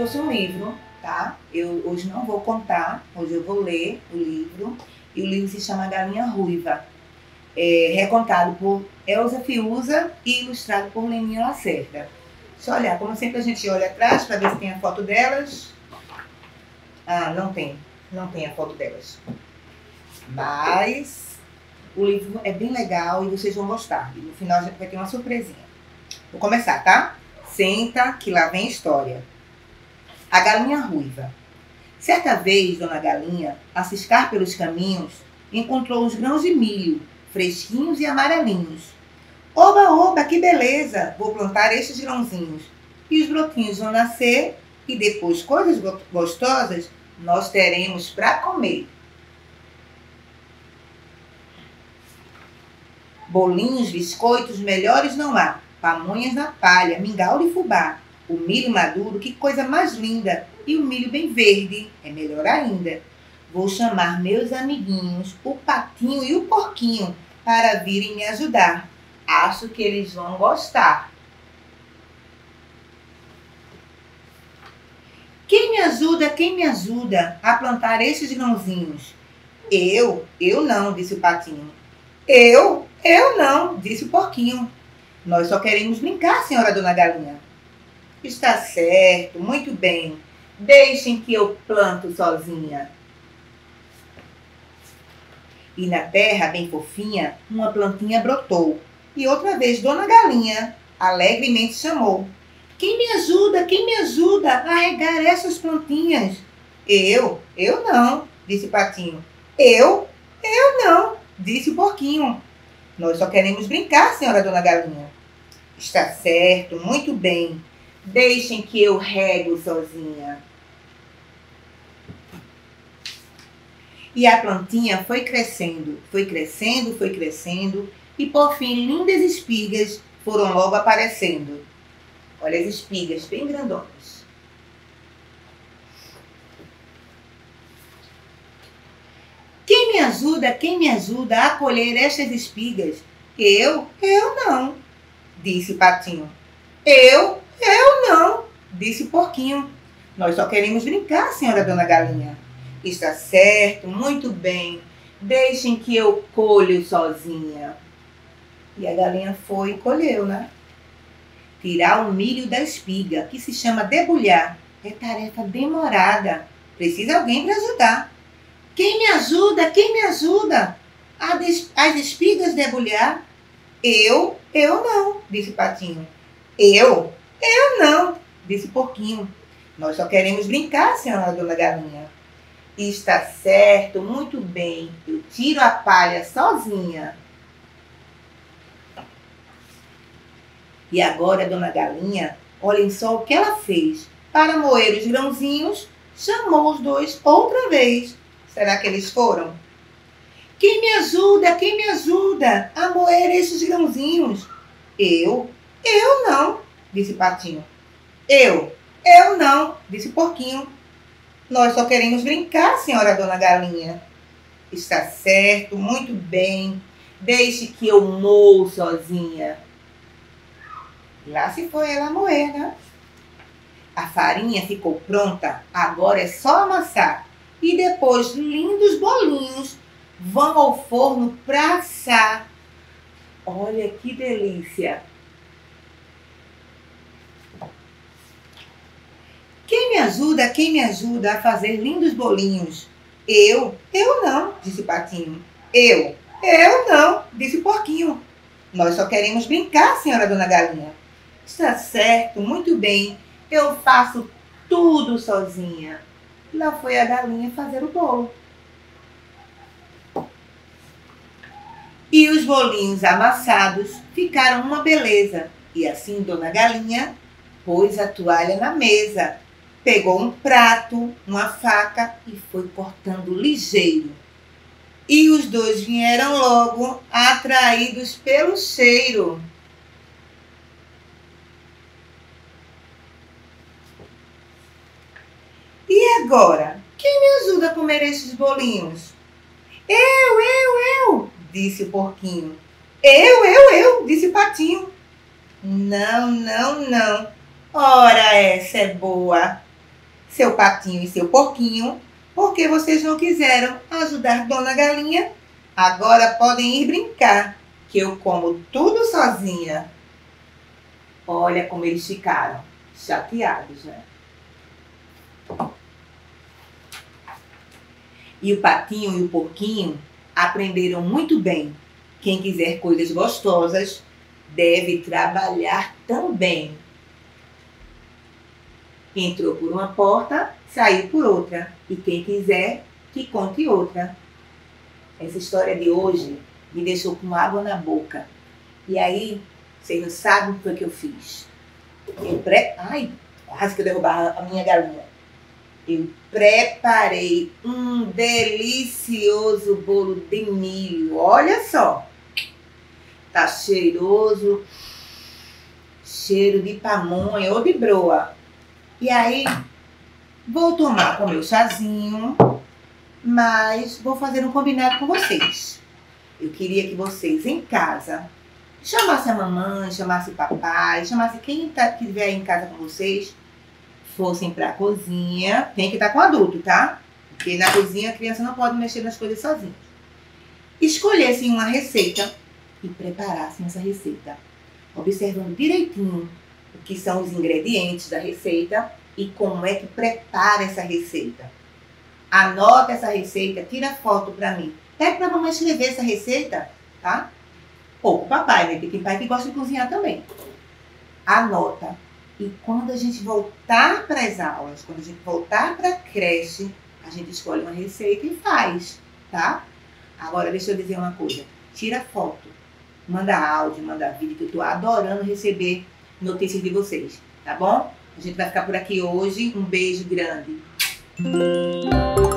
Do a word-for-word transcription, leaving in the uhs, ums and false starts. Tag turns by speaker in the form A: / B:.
A: trouxe um livro, tá? Eu hoje não vou contar, hoje eu vou ler o livro. E o livro se chama Galinha Ruiva. É recontado por Elza Fiuza e ilustrado por Leninha Lacerda. Deixa eu olhar, como sempre a gente olha atrás para ver se tem a foto delas. Ah, não tem, não tem a foto delas. Mas o livro é bem legal e vocês vão gostar. E no final a gente vai ter uma surpresinha. Vou começar, tá? Senta que lá vem história. A Galinha Ruiva. Certa vez, Dona Galinha, a ciscar pelos caminhos, encontrou os grãos de milho, fresquinhos e amarelinhos. Oba, oba, que beleza! Vou plantar estes grãozinhos. E os brotinhos vão nascer e depois coisas gostosas nós teremos para comer. Bolinhos, biscoitos, melhores não há. Pamonhas na palha, mingau de fubá. O milho maduro, que coisa mais linda. E o milho bem verde, é melhor ainda. Vou chamar meus amiguinhos, o patinho e o porquinho, para virem me ajudar. Acho que eles vão gostar. Quem me ajuda, quem me ajuda a plantar estes grãozinhos? Eu, eu não, disse o patinho. Eu, eu não, disse o porquinho. Nós só queremos brincar, senhora Dona Galinha. Está certo, muito bem. Deixem que eu planto sozinha. E na terra, bem fofinha, uma plantinha brotou. E outra vez Dona Galinha alegremente chamou. Quem me ajuda, quem me ajuda a regar essas plantinhas? Eu, eu não, disse o patinho. Eu, eu não, disse o porquinho. Nós só queremos brincar, senhora Dona Galinha. Está certo, muito bem. Deixem que eu rego sozinha. E a plantinha foi crescendo, foi crescendo, foi crescendo, e por fim lindas espigas foram logo aparecendo. Olha as espigas bem grandonas. Quem me ajuda, quem me ajuda a colher estas espigas? Eu, eu não, disse o patinho. Eu, eu não, disse o porquinho. Nós só queremos brincar, senhora Dona Galinha. Está certo, muito bem. Deixem que eu colho sozinha. E a galinha foi e colheu, né? Tirar o milho da espiga, que se chama debulhar, é tarefa demorada. Precisa alguém para ajudar. Quem me ajuda? Quem me ajuda? As espigas debulhar? Eu, eu não, disse o patinho. Eu, eu não, disse o porquinho. Nós só queremos brincar, senhora Dona Galinha. Está certo, muito bem. Eu tiro a palha sozinha. E agora, Dona Galinha, olhem só o que ela fez. Para moer os grãozinhos, chamou os dois outra vez. Será que eles foram? Quem me ajuda, quem me ajuda a moer esses grãozinhos? Eu, eu não, disse o patinho. Eu, eu não, disse o porquinho. Nós só queremos brincar, senhora Dona Galinha. Está certo, muito bem. Deixe que eu moo sozinha. Lá se foi ela moer, né? A farinha ficou pronta, agora é só amassar. E depois, lindos bolinhos vão ao forno para assar. Olha que delícia! Quem me ajuda, quem me ajuda a fazer lindos bolinhos? Eu, eu não, disse o patinho. Eu, eu não, disse o porquinho. Nós só queremos brincar, senhora Dona Galinha. Está certo, muito bem. Eu faço tudo sozinha. Lá foi a galinha fazer o bolo. E os bolinhos amassados ficaram uma beleza. E assim Dona Galinha pôs a toalha na mesa. Pegou um prato, uma faca e foi cortando ligeiro. E os dois vieram logo, atraídos pelo cheiro. E agora, quem me ajuda a comer estes bolinhos? Eu, eu, eu, disse o porquinho. Eu, eu, eu, disse o patinho. Não, não, não. Ora, essa é boa. seu patinho e seu porquinho, porque vocês não quiseram ajudar Dona Galinha. Agora podem ir brincar, que eu como tudo sozinha. Olha como eles ficaram chateados, né? E o patinho e o porquinho aprenderam muito bem. Quem quiser coisas gostosas deve trabalhar também. Entrou por uma porta, saiu por outra. E quem quiser, que conte outra. Essa história de hoje me deixou com água na boca. E aí, vocês não sabem o que foi que eu fiz. Eu pre... Ai, quase que eu derrubava a minha galinha. Eu preparei um delicioso bolo de milho. Olha só. Tá cheiroso. Cheiro de pamonha ou de broa. E aí, vou tomar com meu chazinho, mas vou fazer um combinado com vocês. Eu queria que vocês em casa chamassem a mamãe, chamassem o papai, chamassem quem tá, que estiver aí em casa com vocês, fossem pra cozinha. Tem que estar com adulto, tá? Porque na cozinha a criança não pode mexer nas coisas sozinha. Escolhessem uma receita e preparassem essa receita, observando direitinho o que são os ingredientes da receita e como é que prepara essa receita. Anota essa receita, tira foto pra mim. Pede pra mamãe escrever essa receita, tá? Ou pro papai, né? Porque tem pai que gosta de cozinhar também. Anota. E quando a gente voltar para as aulas, quando a gente voltar para a creche, a gente escolhe uma receita e faz, tá? Agora, deixa eu dizer uma coisa. Tira foto, manda áudio, manda vídeo, que eu tô adorando receber notícias de vocês, tá bom? A gente vai ficar por aqui hoje. Um beijo grande.